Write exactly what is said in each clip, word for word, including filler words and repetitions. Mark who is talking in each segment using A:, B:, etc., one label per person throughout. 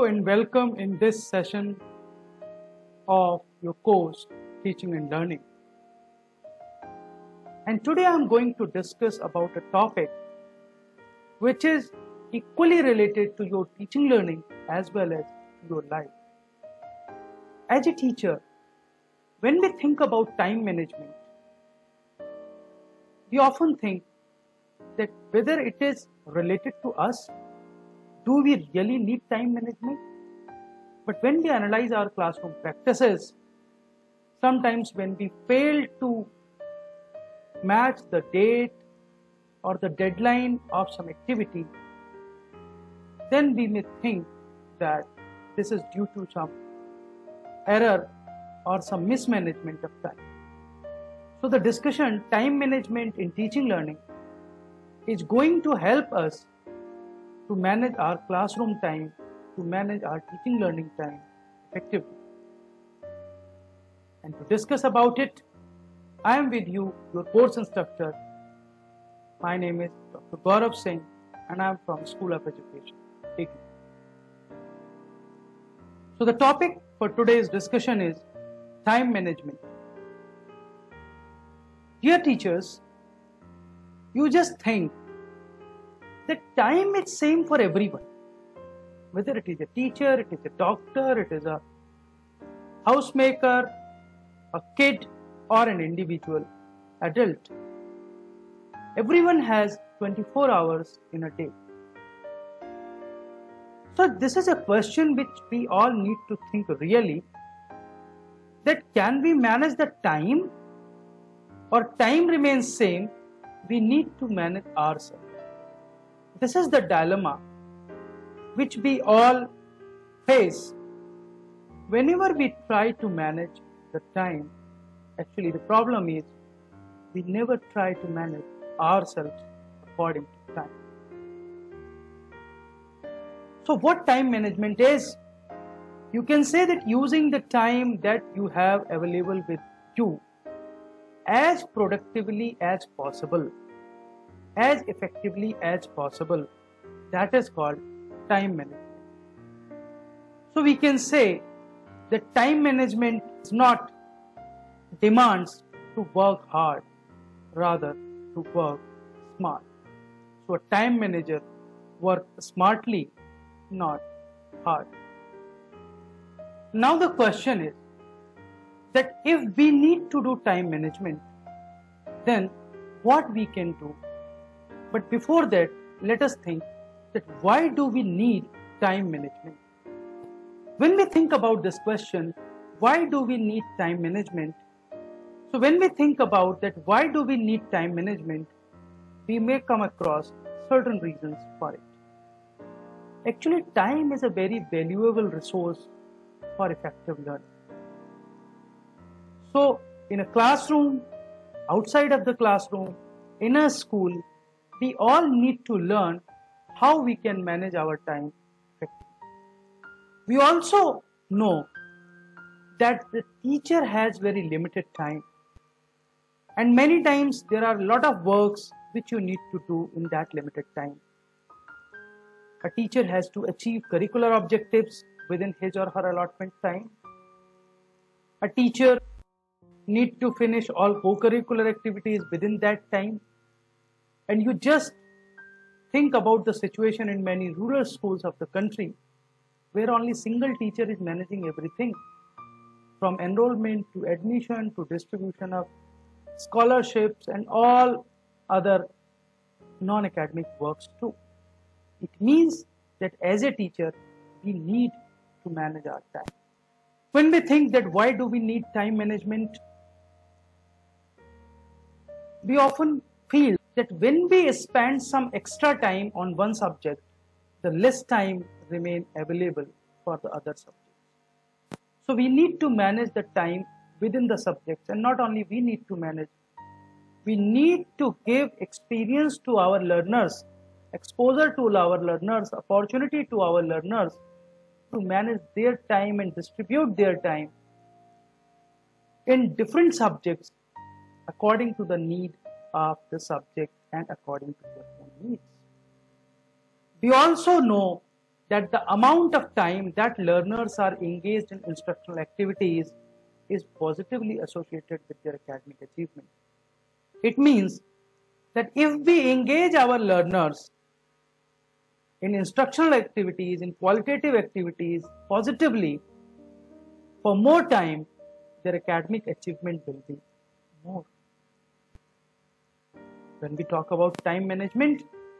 A: and welcome in this session of your course Teaching and Learning. And today I am going to discuss about a topic which is equally related to your teaching learning as well as to your life. As a teacher, when we think about time management, we often think that whether it is related to us, do we really need time management? But when we analyze our classroom practices, sometimes when we fail to match the date or the deadline of some activity, then we may think that this is due to some error or some mismanagement of time. So the discussion, time management in teaching learning, is going to help us to manage our classroom time, to manage our teaching learning time effectively. And to discuss about it, I am with you, your course instructor. My name is Doctor Gaurav Singh and I am from School of Education. Take it. So the topic for today's discussion is time management. Dear teachers, you just think that time is same for everyone. Whether it is a teacher, it is a doctor, it is a housemaker, a kid or an individual adult. Everyone has twenty-four hours in a day. So this is a question which we all need to think really, that can we manage the time or time remains same, we need to manage ourselves. This is the dilemma which we all face whenever we try to manage the time. Actually, the problem is we never try to manage ourselves according to time. So what time management is? You can say that using the time that you have available with you as productively as possible, as effectively as possible, that is called time management. So we can say that time management is not demands to work hard, rather to work smart. So a time manager works smartly, not hard. Now the question is that if we need to do time management, then what we can do. But before that, let us think that why do we need time management? When we think about this question, why do we need time management? So when we think about that, why do we need time management, we may come across certain reasons for it. Actually, time is a very valuable resource for effective learning. So in a classroom, outside of the classroom, in a school, we all need to learn how we can manage our time effectively. We also know that the teacher has very limited time. And many times there are a lot of works which you need to do in that limited time. A teacher has to achieve curricular objectives within his or her allotment time. A teacher needs to finish all co-curricular activities within that time. And you just think about the situation in many rural schools of the country where only single teacher is managing everything, from enrollment to admission to distribution of scholarships and all other non-academic works too. It means that as a teacher, we need to manage our time. When we think that why do we need time management, we often feel that when we spend some extra time on one subject, the less time remains available for the other subjects. So we need to manage the time within the subjects, and not only we need to manage, we need to give experience to our learners, exposure to our learners, opportunity to our learners to manage their time and distribute their time in different subjects according to the need of the subject and according to their own needs. We also know that the amount of time that learners are engaged in instructional activities is positively associated with their academic achievement. It means that if we engage our learners in instructional activities, in qualitative activities positively for more time, their academic achievement will be more. When we talk about time management,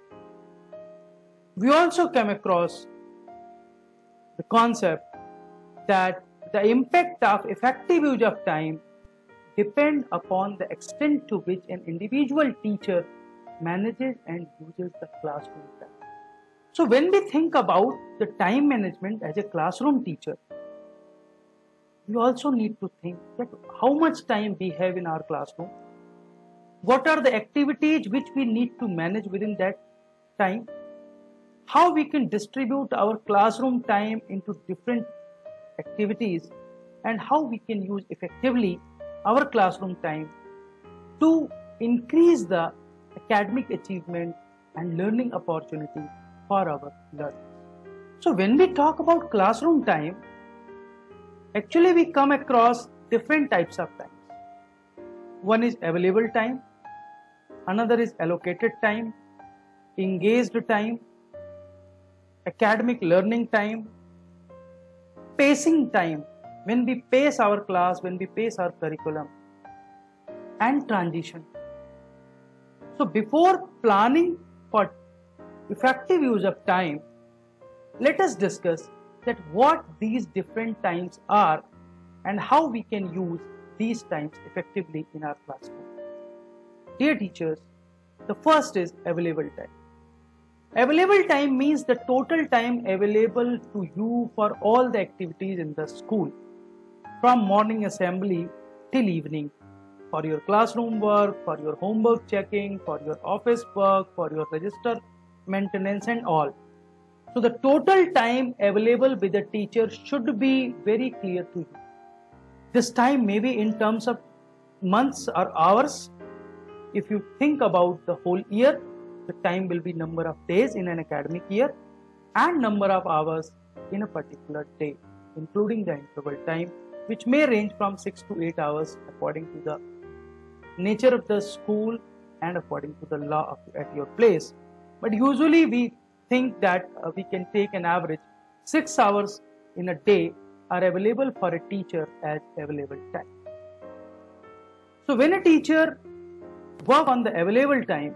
A: we also come across the concept that the impact of effective use of time depend upon the extent to which an individual teacher manages and uses the classroom time. So when we think about the time management as a classroom teacher, we also need to think that how much time we have in our classroom, what are the activities which we need to manage within that time, how we can distribute our classroom time into different activities, and how we can use effectively our classroom time to increase the academic achievement and learning opportunity for our learners. So when we talk about classroom time, actually we come across different types of times. One is available time, another is allocated time, engaged time, academic learning time, pacing time, when we pace our class, when we pace our curriculum, and transition. So before planning for effective use of time, let us discuss that what these different times are and how we can use these times effectively in our classroom. Dear teachers, the first is available time. Available time means the total time available to you for all the activities in the school, from morning assembly till evening, for your classroom work, for your homework checking, for your office work, for your register maintenance and all. So the total time available with the teacher should be very clear to you. This time may be in terms of months or hours. If you think about the whole year, the time will be number of days in an academic year and number of hours in a particular day, including the interval time, which may range from six to eight hours according to the nature of the school and according to the law of, at your place. But usually we think that uh, we can take an average six hours in a day are available for a teacher as available time. So when a teacher work on the available time,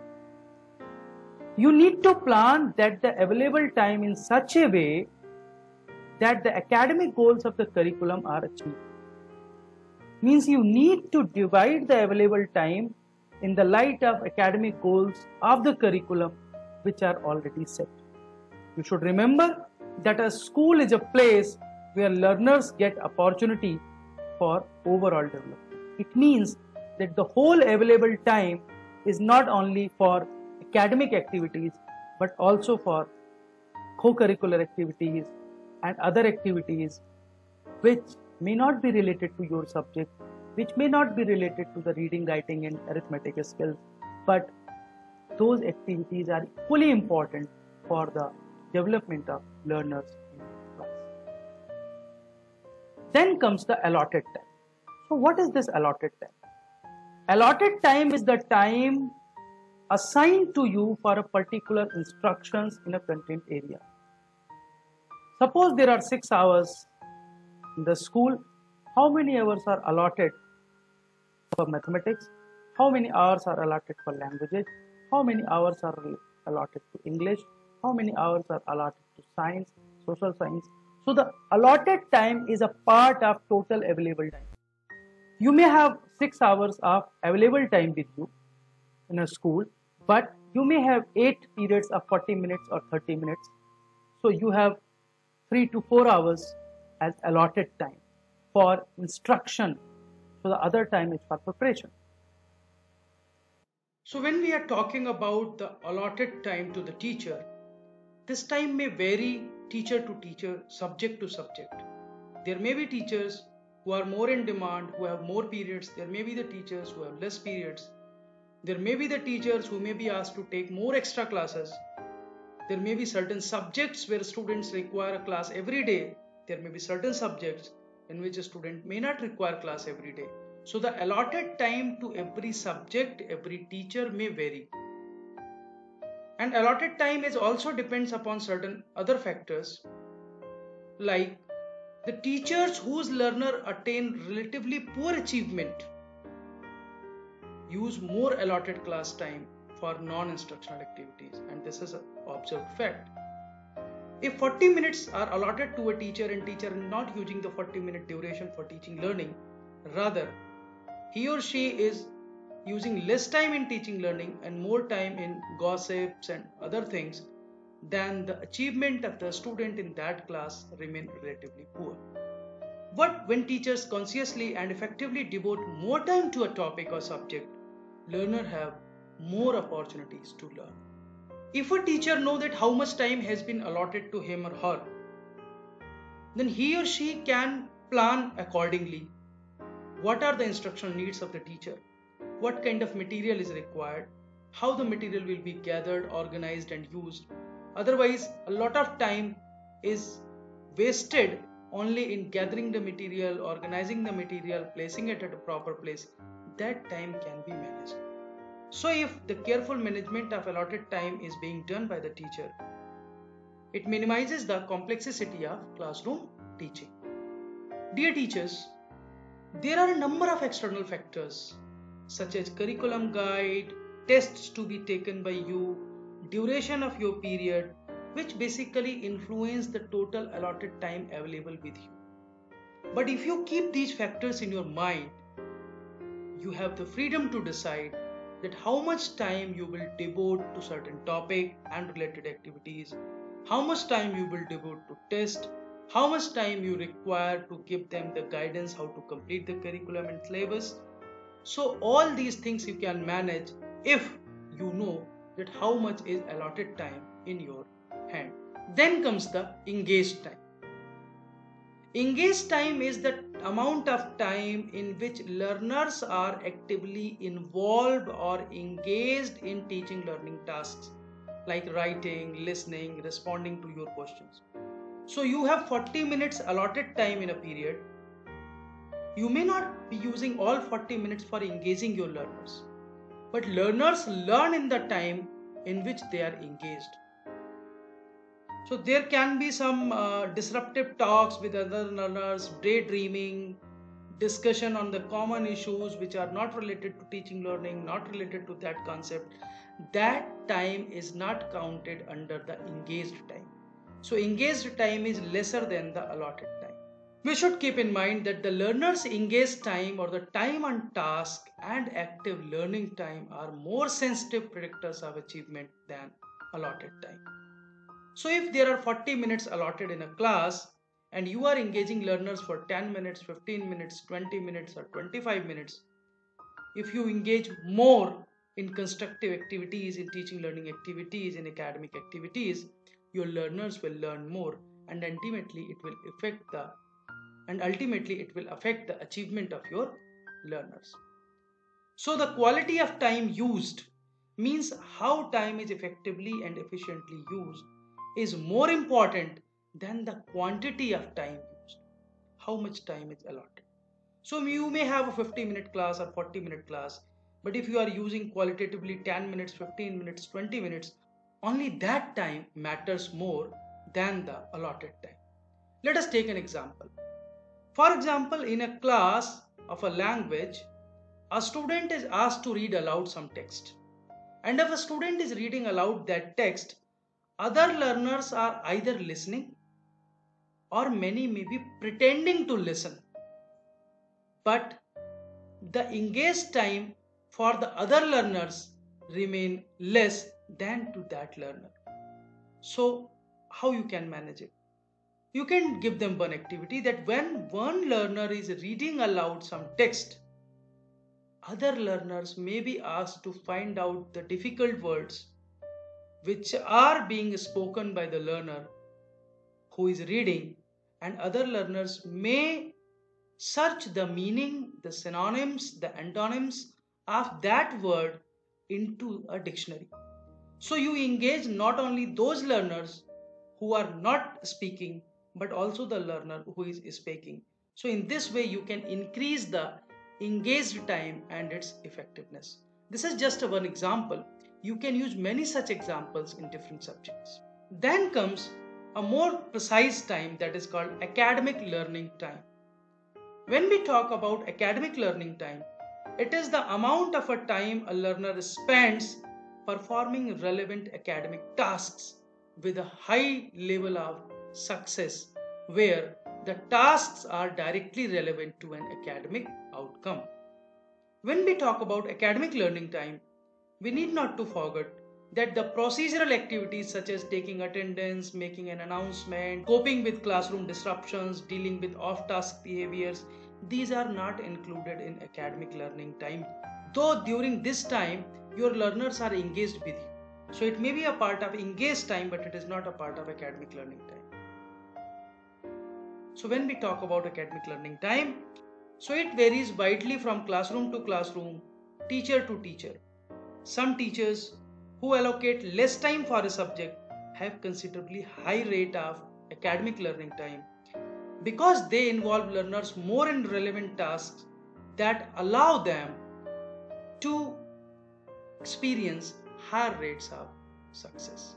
A: you need to plan that the available time in such a way that the academic goals of the curriculum are achieved. Means you need to divide the available time in the light of academic goals of the curriculum which are already set. You should remember that a school is a place where learners get opportunity for overall development. It means that the whole available time is not only for academic activities but also for co-curricular activities and other activities which may not be related to your subject, which may not be related to the reading, writing and arithmetic skills, but those activities are equally important for the development of learners in class. Then comes the allotted time. So what is this allotted time? Allotted time is the time assigned to you for a particular instructions in a content area. Suppose there are six hours in the school. How many hours are allotted for mathematics? How many hours are allotted for languages? How many hours are allotted to English? How many hours are allotted to science, social science? So the allotted time is a part of total available time. You may have six hours of available time with you in a school, but you may have eight periods of forty minutes or thirty minutes. So you have three to four hours as allotted time for instruction. So the other time is for preparation. So when we are talking about the allotted time to the teacher, this time may vary teacher to teacher, subject to subject. There may be teachers who are more in demand, who have more periods. There may be the teachers who have less periods. There may be the teachers who may be asked to take more extra classes. There may be certain subjects where students require a class every day. There may be certain subjects in which a student may not require class every day. So the allotted time to every subject, every teacher may vary. And allotted time is also depends upon certain other factors, like the teachers whose learner attain relatively poor achievement use more allotted class time for non-instructional activities, and this is an observed fact. If forty minutes are allotted to a teacher and teacher is not using the forty minute duration for teaching learning, rather he or she is using less time in teaching learning and more time in gossips and other things, then the achievement of the student in that class remain relatively poor. But when teachers consciously and effectively devote more time to a topic or subject, learners have more opportunities to learn. If a teacher knows that how much time has been allotted to him or her, then he or she can plan accordingly. What are the instructional needs of the teacher? What kind of material is required? How the material will be gathered, organized and used? Otherwise, a lot of time is wasted only in gathering the material, organizing the material, placing it at a proper place. That time can be managed. So if the careful management of allotted time is being done by the teacher, it minimizes the complexity of classroom teaching. Dear teachers, there are a number of external factors such as curriculum guide, tests to be taken by you, duration of your period, which basically influence the total allotted time available with you. But if you keep these factors in your mind, you have the freedom to decide that how much time you will devote to certain topic and related activities, how much time you will devote to test, how much time you require to give them the guidance how to complete the curriculum and syllabus. So all these things you can manage if you know that how much is allotted time in your hand. Then comes the engaged time. Engaged time is the amount of time in which learners are actively involved or engaged in teaching learning tasks like writing, listening, responding to your questions. So you have forty minutes allotted time in a period. You may not be using all forty minutes for engaging your learners, but learners learn in the time in which they are engaged. So there can be some uh, disruptive talks with other learners, daydreaming, discussion on the common issues which are not related to teaching learning, not related to that concept. That time is not counted under the engaged time. So engaged time is lesser than the allotted time. We should keep in mind that the learner's engaged time or the time on task and active learning time are more sensitive predictors of achievement than allotted time. So if there are forty minutes allotted in a class and you are engaging learners for ten minutes, fifteen minutes, twenty minutes or twenty-five minutes, if you engage more in constructive activities, in teaching learning activities, in academic activities, your learners will learn more and ultimately it will affect the and ultimately it will affect the achievement of your learners. So the quality of time used means how time is effectively and efficiently used is more important than the quantity of time used, how much time is allotted. So you may have a fifty minute class or forty minute class, but if you are using qualitatively ten minutes, fifteen minutes, twenty minutes, only that time matters more than the allotted time. Let us take an example. For example, in a class of a language, a student is asked to read aloud some text. And if a student is reading aloud that text, other learners are either listening or many may be pretending to listen. But the engaged time for the other learners remain less than to that learner. So how you can manage it? You can give them one activity that when one learner is reading aloud some text, other learners may be asked to find out the difficult words which are being spoken by the learner who is reading, and other learners may search the meaning, the synonyms, the antonyms of that word into a dictionary. So you engage not only those learners who are not speaking, but also the learner who is speaking. So in this way, you can increase the engaged time and its effectiveness. This is just one example. You can use many such examples in different subjects. Then comes a more precise time that is called academic learning time. When we talk about academic learning time, it is the amount of a time a learner spends performing relevant academic tasks with a high level of success, where the tasks are directly relevant to an academic outcome. When we talk about academic learning time, we need not to forget that the procedural activities such as taking attendance, making an announcement, coping with classroom disruptions, dealing with off-task behaviors, these are not included in academic learning time. Though during this time, your learners are engaged with you. So it may be a part of engaged time, but it is not a part of academic learning time. So when we talk about academic learning time, so it varies widely from classroom to classroom, teacher to teacher. Some teachers who allocate less time for a subject have considerably high rate of academic learning time because they involve learners more in relevant tasks that allow them to experience higher rates of success.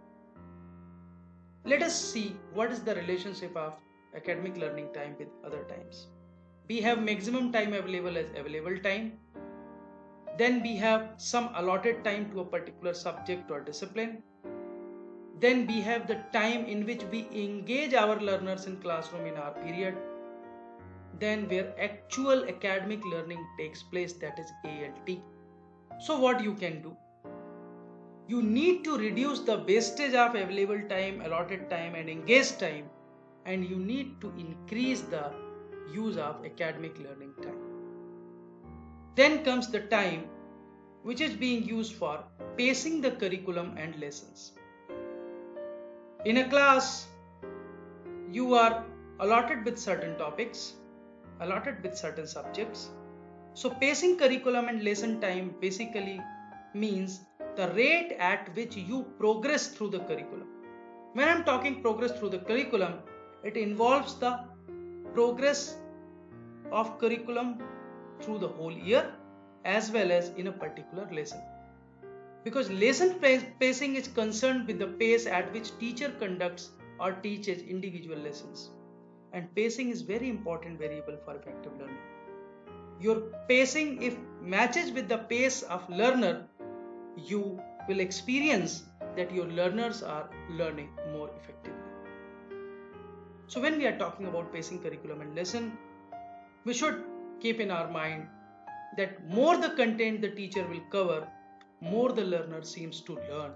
A: Let us see what is the relationship of academic learning time with other times. We have maximum time available as available time. Then we have some allotted time to a particular subject or discipline. Then we have the time in which we engage our learners in classroom in our period. Then where actual academic learning takes place, that is A L T. So what you can do? You need to reduce the wastage of available time, allotted time and engaged time, and you need to increase the use of academic learning time. Then comes the time which is being used for pacing the curriculum and lessons. In a class, you are allotted with certain topics, allotted with certain subjects. So pacing curriculum and lesson time basically means the rate at which you progress through the curriculum. When I'm talking progress through the curriculum, it involves the progress of curriculum through the whole year as well as in a particular lesson. Because lesson pacing is concerned with the pace at which teacher conducts or teaches individual lessons. And pacing is very important variable for effective learning. Your pacing, if matches with the pace of learner, you will experience that your learners are learning more effectively. So when we are talking about pacing curriculum and lesson, we should keep in our mind that more the content the teacher will cover, more the learner seems to learn.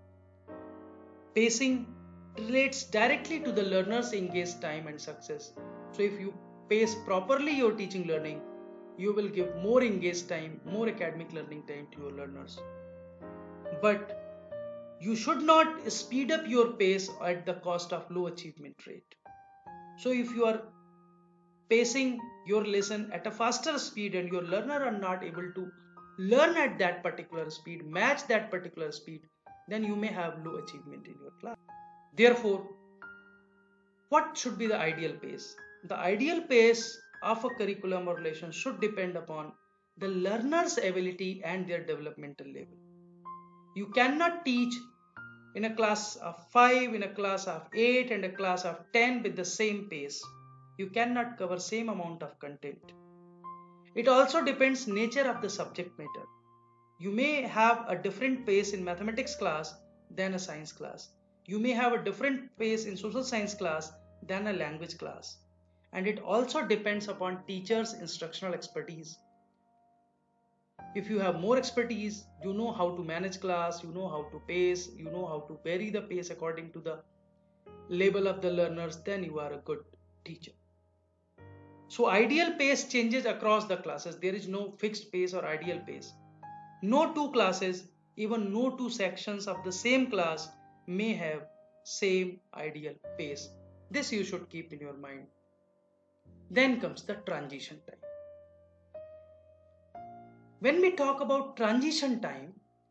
A: Pacing relates directly to the learner's engaged time and success. So if you pace properly your teaching learning, you will give more engaged time, more academic learning time to your learners. But you should not speed up your pace at the cost of low achievement rate. So if you are pacing your lesson at a faster speed and your learner are not able to learn at that particular speed, match that particular speed, then you may have low achievement in your class. Therefore, what should be the ideal pace? The ideal pace of a curriculum or lesson should depend upon the learner's ability and their developmental level. You cannot teach in a class of five, in a class of eight and a class of ten with the same pace. You cannot cover same amount of content. It also depends nature of the subject matter. You may have a different pace in mathematics class than a science class. You may have a different pace in social science class than a language class. And it also depends upon teacher's instructional expertise. If you have more expertise, you know how to manage class, you know how to pace, you know how to vary the pace according to the level of the learners, then you are a good teacher. So ideal pace changes across the classes. There is no fixed pace or ideal pace. No two classes, even no two sections of the same class may have same ideal pace. This you should keep in your mind. Then comes the transition time. When we talk about transition time,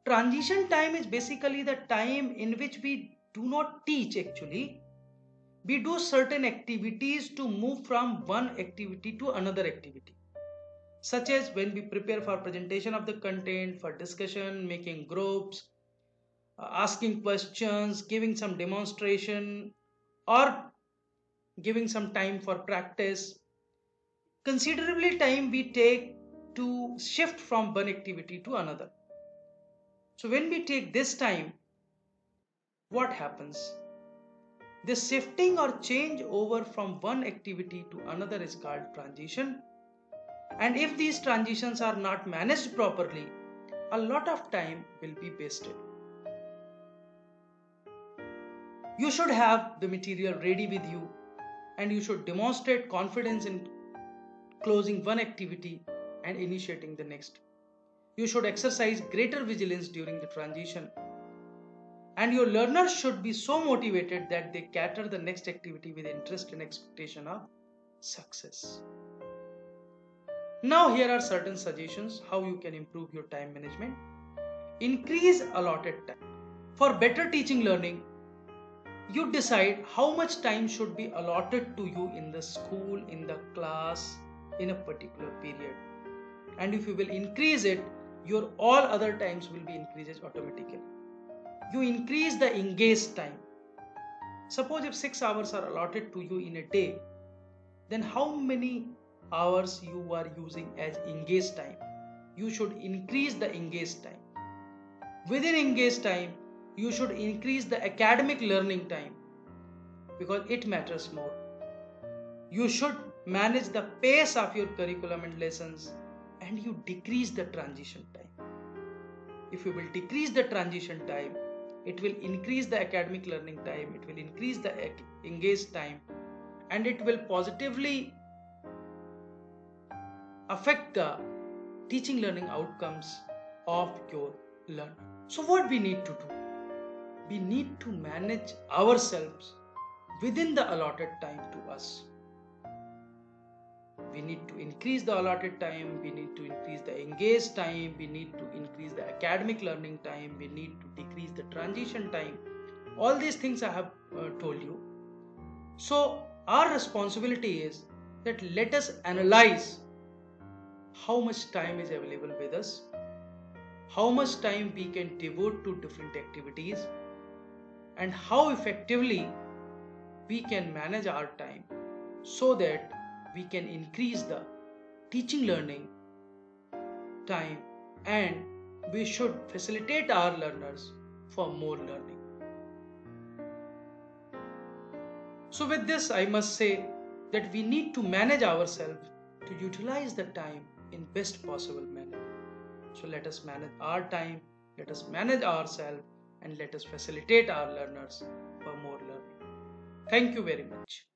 A: Transition time is basically the time in which we do not teach actually. We do certain activities to move from one activity to another activity, such as when we prepare for presentation of the content, for discussion, making groups, uh, asking questions, giving some demonstration, or giving some time for practice. Considerably time we take to shift from one activity to another. So when we take this time, what happens? This shifting or change over from one activity to another is called transition. And if these transitions are not managed properly, a lot of time will be wasted. You should have the material ready with you, and you should demonstrate confidence in closing one activity and initiating the next. You should exercise greater vigilance during the transition, and your learners should be so motivated that they cater the next activity with interest and expectation of success. Now here are certain suggestions how you can improve your time management. Increase allotted time. For better teaching learning, you decide how much time should be allotted to you in the school, in the class, in a particular period. And if you will increase it, your all other times will be increased automatically. You increase the engaged time. Suppose if six hours are allotted to you in a day, then how many hours you are using as engaged time? You should increase the engaged time. Within engaged time, you should increase the academic learning time because it matters more. You should manage the pace of your curriculum and lessons, and you decrease the transition time. If you will decrease the transition time, it will increase the academic learning time, it will increase the engaged time, and it will positively affect the teaching learning outcomes of your learner. So what we need to do? We need to manage ourselves within the allotted time to us. We need to increase the allotted time, we need to increase the engaged time, we need to increase the academic learning time, we need to decrease the transition time. All these things I have uh, told you. So our responsibility is that let us analyze how much time is available with us, how much time we can devote to different activities, and how effectively we can manage our time so that we can increase the teaching learning time, and we should facilitate our learners for more learning. So with this, I must say that we need to manage ourselves to utilize the time in best possible manner. So let us manage our time, let us manage ourselves, and let us facilitate our learners for more learning. Thank you very much.